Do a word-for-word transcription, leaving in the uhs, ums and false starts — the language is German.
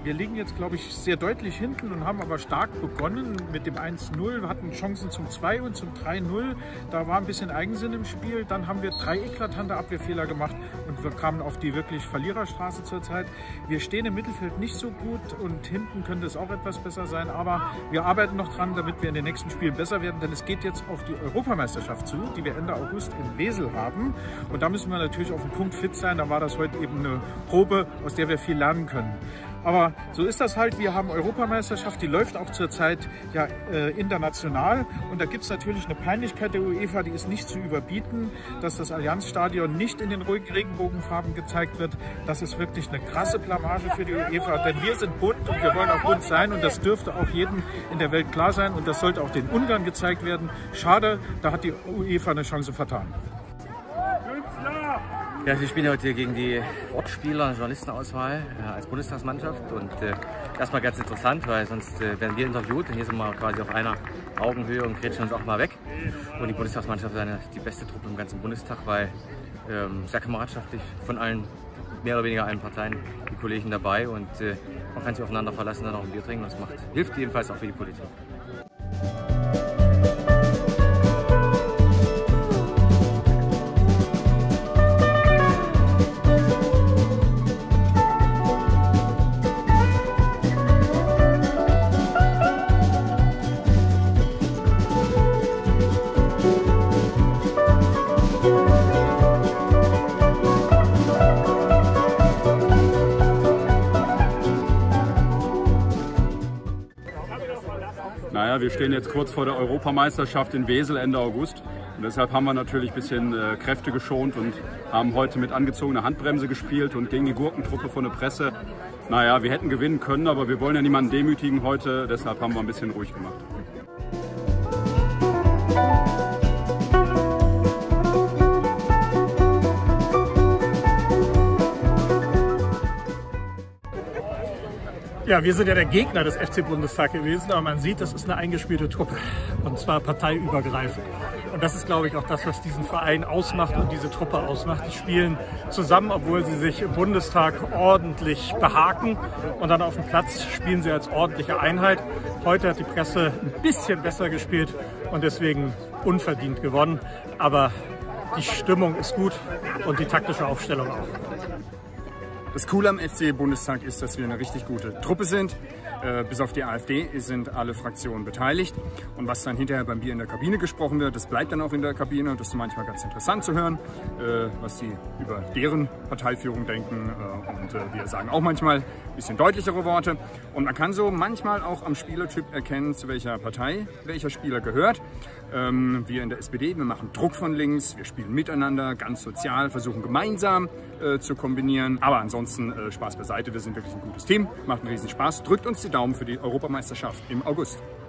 wir liegen jetzt, glaube ich, sehr deutlich hinten und haben aber stark begonnen mit dem eins null. Wir hatten Chancen zum zwei und zum drei null. Da war ein bisschen Eigensinn im Spiel. Dann haben wir drei eklatante Abwehrfehler gemacht und wir kamen auf die wirklich Verliererstraße zurzeit. Wir stehen im Mittelfeld nicht so gut und hinten könnte es auch etwas besser sein. Aber wir arbeiten noch dran, damit wir in den nächsten Spielen besser werden, denn es geht jetzt auf die Europameisterschaft zu, die wir Ende August in Wesel haben. Und da müssen wir natürlich auf den Punkt fit sein. Da war das heute eben eine Probe, aus der wir viel lernen können. Aber so ist das halt. Wir haben Europameisterschaft, die läuft auch zurzeit ja, äh, international. Und da gibt es natürlich eine Peinlichkeit der UEFA, die ist nicht zu überbieten, dass das Allianzstadion nicht in den ruhigen Regenbogenfarben gezeigt wird. Das ist wirklich eine krasse Blamage für die UEFA, denn wir sind bunt und wir wollen auch bunt sein. Und das dürfte auch jedem in der Welt klar sein. Und das sollte auch den Ungarn gezeigt werden. Schade, da hat die UEFA eine Chance vertan. Ja, wir spielen heute hier gegen die Wortspieler, Journalistenauswahl äh, als Bundestagsmannschaft und äh, erstmal ganz interessant, weil sonst äh, werden wir interviewt und hier sind wir quasi auf einer Augenhöhe und grätschen uns auch mal weg. Und die Bundestagsmannschaft ist eine, die beste Truppe im ganzen Bundestag, weil ähm, sehr kameradschaftlich von allen, mehr oder weniger allen Parteien, die Kollegen dabei und äh, man kann sich aufeinander verlassen, dann auch ein Bier trinken und das macht, hilft jedenfalls auch für die Politik. Naja, wir stehen jetzt kurz vor der Europameisterschaft in Wesel Ende August und deshalb haben wir natürlich ein bisschen äh, Kräfte geschont und haben heute mit angezogener Handbremse gespielt und gegen die Gurkentruppe von der Presse. Naja, wir hätten gewinnen können, aber wir wollen ja niemanden demütigen heute, deshalb haben wir ein bisschen ruhig gemacht. Ja, wir sind ja der Gegner des F C Bundestag gewesen, aber man sieht, das ist eine eingespielte Truppe und zwar parteiübergreifend. Und das ist, glaube ich, auch das, was diesen Verein ausmacht und diese Truppe ausmacht. Die spielen zusammen, obwohl sie sich im Bundestag ordentlich behaken und dann auf dem Platz spielen sie als ordentliche Einheit. Heute hat die Presse ein bisschen besser gespielt und deswegen unverdient gewonnen, aber die Stimmung ist gut und die taktische Aufstellung auch. Das Coole am F C Bundestag ist, dass wir eine richtig gute Truppe sind. Äh, bis auf die AfD sind alle Fraktionen beteiligt. Und was dann hinterher beim Bier in der Kabine gesprochen wird, das bleibt dann auch in der Kabine. Das ist manchmal ganz interessant zu hören, äh, was die über deren Parteiführung denken. Äh, und äh, wir sagen auch manchmal ein bisschen deutlichere Worte. Und man kann so manchmal auch am Spielertyp erkennen, zu welcher Partei welcher Spieler gehört. Ähm, wir in der S P D, wir machen Druck von links, wir spielen miteinander, ganz sozial, versuchen gemeinsam äh, zu kombinieren. Aber ansonsten äh, Spaß beiseite, wir sind wirklich ein gutes Team, macht einen riesen Spaß. Drückt uns die Daumen für die Europameisterschaft im August.